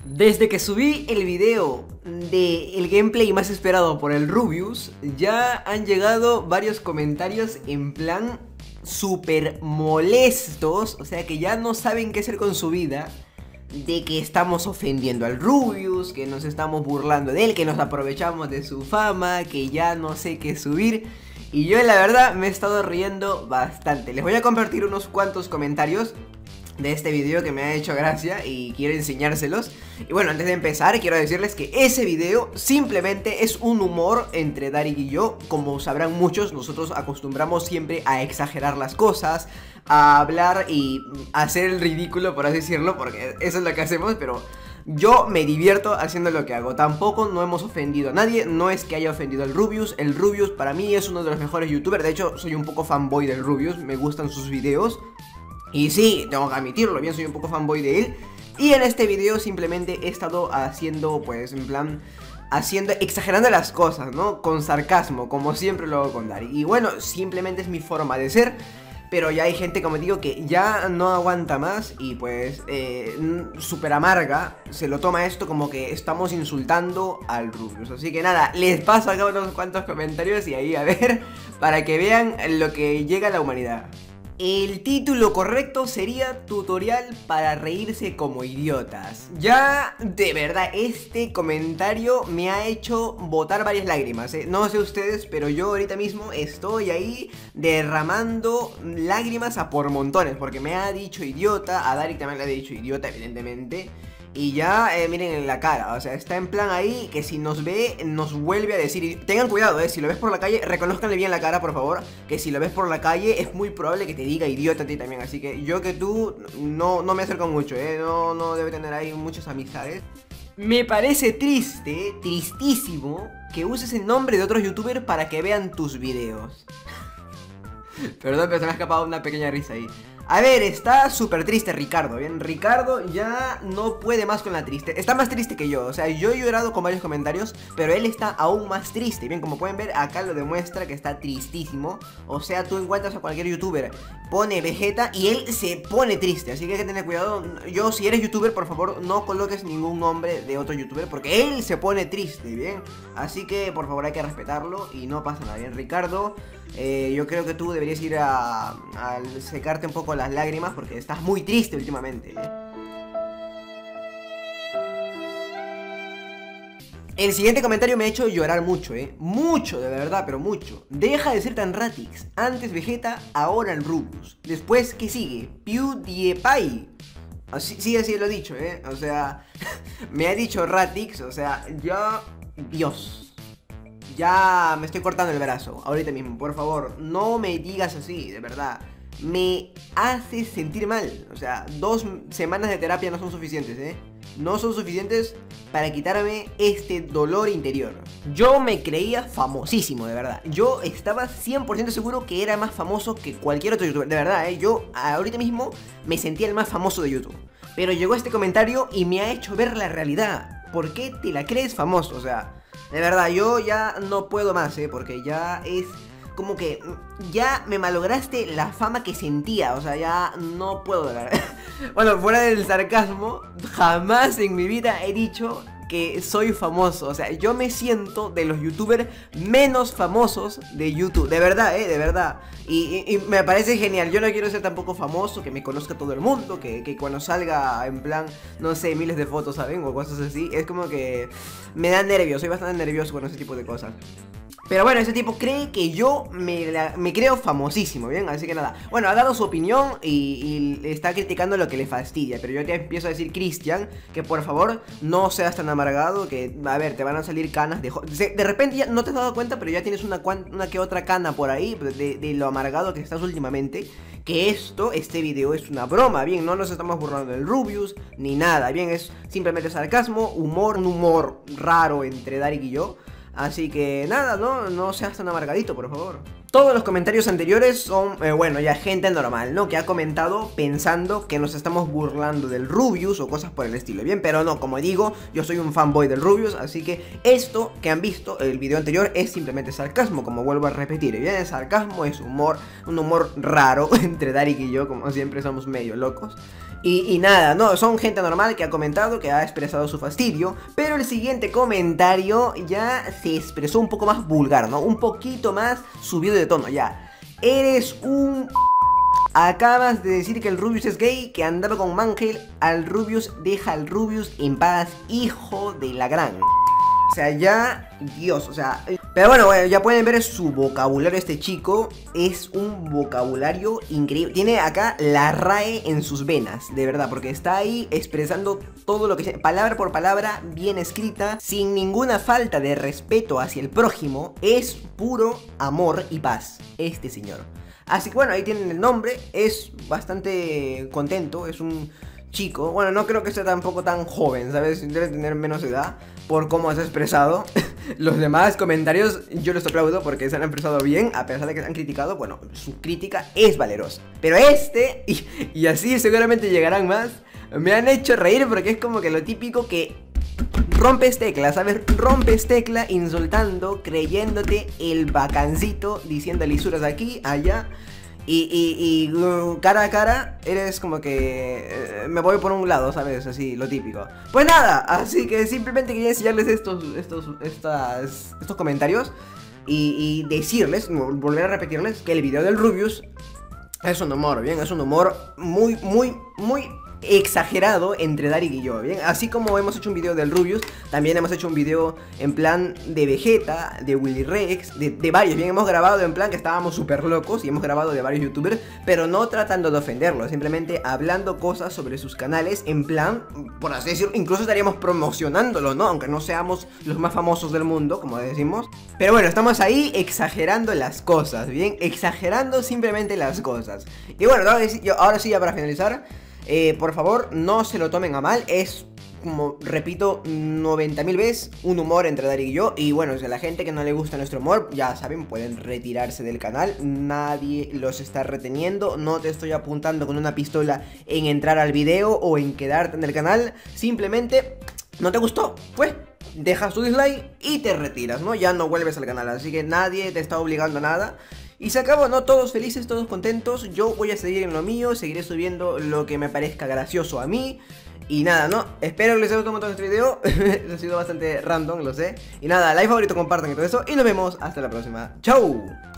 Desde que subí el video del gameplay más esperado por el Rubius, ya han llegado varios comentarios en plan súper molestos, o sea que ya no saben qué hacer con su vida, de que estamos ofendiendo al Rubius, que nos estamos burlando de él, que nos aprovechamos de su fama, que ya no sé qué subir. Y yo la verdad me he estado riendo bastante. Les voy a compartir unos cuantos comentarios de este video que me ha hecho gracia y quiero enseñárselos. Y bueno, antes de empezar quiero decirles que ese video simplemente es un humor entre Darik y yo. Como sabrán muchos, nosotros acostumbramos siempre a exagerar las cosas, a hablar y hacer el ridículo, por así decirlo, porque eso es lo que hacemos, pero yo me divierto haciendo lo que hago. Tampoco no hemos ofendido a nadie. No es que haya ofendido al Rubius. El Rubius para mí es uno de los mejores youtubers. De hecho, soy un poco fanboy del Rubius. Me gustan sus videos. Y sí, tengo que admitirlo, bien, soy un poco fanboy de él. Y en este video simplemente he estado haciendo, pues, en plan, exagerando las cosas, ¿no? Con sarcasmo, como siempre lo hago con Darik. Y bueno, simplemente es mi forma de ser. Pero ya hay gente, como digo, que ya no aguanta más y pues súper amarga. Se lo toma esto como que estamos insultando al Rubius. Así que nada, les paso acá unos cuantos comentarios y ahí a ver, para que vean lo que llega a la humanidad. El título correcto sería tutorial para reírse como idiotas. Ya, de verdad, este comentario me ha hecho botar varias lágrimas, ¿eh? No sé ustedes, pero yo ahorita mismo estoy ahí derramando lágrimas a por montones, porque me ha dicho idiota, a Darik también le ha dicho idiota, evidentemente. Y ya, miren en la cara, o sea, está en plan ahí que si nos ve, nos vuelve a decir. Tengan cuidado, si lo ves por la calle, reconózcanle bien la cara, por favor. Que si lo ves por la calle, es muy probable que te diga idiota a ti también. Así que yo que tú, no me acerco mucho, no debe tener ahí muchas amistades. Me parece triste, tristísimo, que uses el nombre de otros youtubers para que vean tus videos. Perdón, pero se me ha escapado una pequeña risa ahí. A ver, está súper triste Ricardo, ¿bien? Ricardo ya no puede más con la triste. Está más triste que yo, o sea, yo he llorado con varios comentarios, pero él está aún más triste. Bien, como pueden ver, acá lo demuestra que está tristísimo. O sea, tú encuentras a cualquier youtuber, pone Vegeta y él se pone triste. Así que hay que tener cuidado. Yo, si eres youtuber, por favor, no coloques ningún nombre de otro youtuber, porque él se pone triste, ¿bien? Así que, por favor, hay que respetarlo y no pasa nada, ¿bien? Ricardo, yo creo que tú deberías ir a secarte un poco las lágrimas porque estás muy triste últimamente, ¿eh? El siguiente comentario me ha hecho llorar mucho, mucho, de verdad, pero mucho. Deja de ser tan Ratix. Antes Vegeta, ahora el Rubius. Después, ¿qué sigue? PewDiePie. Sí, así lo he dicho, o sea, me ha dicho Ratix, o sea, ya, Dios. Ya me estoy cortando el brazo, ahorita mismo, por favor, no me digas así, de verdad. Me hace sentir mal, o sea, 2 semanas de terapia no son suficientes, no son suficientes para quitarme este dolor interior. Yo me creía famosísimo, de verdad. Yo estaba 100% seguro que era más famoso que cualquier otro youtuber, de verdad, yo ahorita mismo me sentía el más famoso de YouTube. Pero llegó este comentario y me ha hecho ver la realidad. ¿Por qué te la crees famoso? O sea, de verdad, yo ya no puedo más, porque ya es como que ya me malograste la fama que sentía, o sea, ya no puedo hablar. Bueno, fuera del sarcasmo, jamás en mi vida he dicho que soy famoso. O sea, yo me siento de los youtubers menos famosos de YouTube. De verdad, de verdad. Y me parece genial. Yo no quiero ser tampoco famoso, que me conozca todo el mundo, que cuando salga en plan, no sé, miles de fotos, ¿saben? O cosas así. Es como que me da nervios. Soy bastante nervioso con ese tipo de cosas. Pero bueno, ese tipo cree que yo me creo famosísimo, ¿bien? Así que nada, bueno, ha dado su opinión y está criticando lo que le fastidia. Pero yo te empiezo a decir, Cristian, que por favor no seas tan amargado. Que, a ver, te van a salir canas de repente ya no te has dado cuenta, pero ya tienes una que otra cana por ahí de lo amargado que estás últimamente. Que este video es una broma, bien, no nos estamos burlando del Rubius ni nada, bien, es simplemente sarcasmo, humor, un humor raro entre Darik y yo. Así que nada, no seas tan amargadito, por favor. Todos los comentarios anteriores son, bueno, ya gente normal, ¿no? Que ha comentado pensando que nos estamos burlando del Rubius o cosas por el estilo, ¿bien? Pero no, como digo, yo soy un fanboy del Rubius, así que esto que han visto, el video anterior, es simplemente sarcasmo, como vuelvo a repetir, ¿bien? El sarcasmo es humor, un humor raro entre Darik y yo, como siempre somos medio locos. Y nada, no, son gente normal que ha comentado, que ha expresado su fastidio. Pero el siguiente comentario ya se expresó un poco más vulgar, ¿no? Un poquito más subido de tono, ya. Eres un... Acabas de decir que el Rubius es gay, que andaba con Mangel. Al Rubius, deja al Rubius en paz, hijo de la gran... O sea, ya, Dios, o sea... Pero bueno, ya pueden ver su vocabulario. Este chico es un vocabulario increíble. Tiene acá la RAE en sus venas, de verdad, porque está ahí expresando todo lo que... Palabra por palabra, bien escrita, sin ninguna falta de respeto hacia el prójimo. Es puro amor y paz, este señor. Así que bueno, ahí tienen el nombre. Es bastante contento, es un... chico, bueno, no creo que sea tampoco tan joven, ¿sabes? Debe tener menos edad por cómo se ha expresado. Los demás comentarios yo los aplaudo porque se han expresado bien, a pesar de que se han criticado. Bueno, su crítica es valerosa. Pero este, y así seguramente llegarán más, me han hecho reír porque es como que lo típico que rompes tecla, ¿sabes? Rompes tecla insultando, creyéndote el bacancito, diciendo lisuras aquí, allá. Y cara a cara eres como que me voy por un lado, ¿sabes? Así, lo típico. Pues nada, así que simplemente quería enseñarles estos comentarios y decirles, volver a repetirles que el video del Rubius es un humor, ¿bien? Es un humor muy exagerado entre Darik y yo, ¿bien? Así como hemos hecho un video del Rubius, también hemos hecho un video en plan de Vegeta, de Willy Rex, de varios, bien, hemos grabado en plan que estábamos súper locos y hemos grabado de varios youtubers, pero no tratando de ofenderlos, simplemente hablando cosas sobre sus canales, en plan, por así decirlo, incluso estaríamos promocionándolo, ¿no? Aunque no seamos los más famosos del mundo, como decimos, pero bueno, estamos ahí exagerando las cosas, bien, exagerando simplemente las cosas. Y bueno, ahora sí, ya para finalizar, por favor, no se lo tomen a mal. Es, como repito 90.000 veces, un humor entre Darik y yo. Y bueno, si a la gente que no le gusta nuestro humor, ya saben, pueden retirarse del canal. Nadie los está reteniendo. No te estoy apuntando con una pistola en entrar al video o en quedarte en el canal. Simplemente, ¿no te gustó? Pues dejas tu dislike y te retiras, ¿no? Ya no vuelves al canal, así que nadie te está obligando a nada. Y se acabó, ¿no? Todos felices, todos contentos. Yo voy a seguir en lo mío, seguiré subiendo lo que me parezca gracioso a mí. Y nada, ¿no? Espero que les haya gustado un montón este video. Ha sido bastante random, lo sé. Y nada, like, favorito, compartan y todo eso. Y nos vemos hasta la próxima. ¡Chau!